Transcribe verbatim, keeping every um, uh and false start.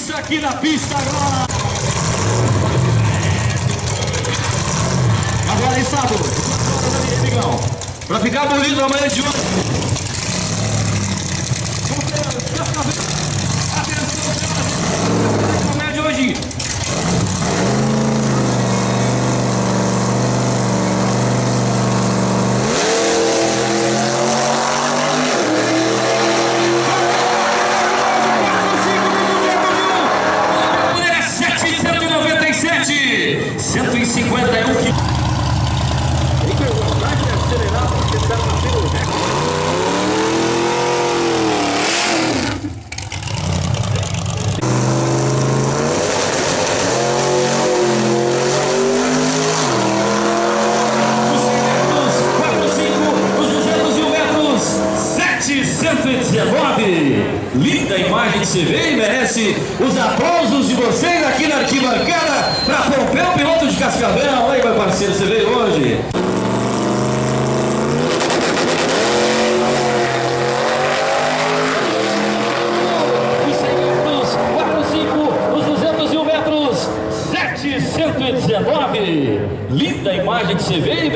Isso aqui na pista agora. Agora aí, Sábado. Amigão. Pra ficar bonito amanhã de hoje. Atenção, amanhã de hoje. cento e cinquenta e um quilômetros. Tem que vontade de acelerar para tentar bater o recorde. Os cem metros, quatro, cinco, os duzentos e um metros, setecentos e dezenove. Linda imagem que você vê e merece os aplausos de vocês aqui na arquibancada para Pompeu, piloto de Cascavel. Aí, meu parceiro, você veio hoje. Os cem metros, quatro, cinco, os duzentos e um metros, setecentos e dezenove. Linda imagem que você vê.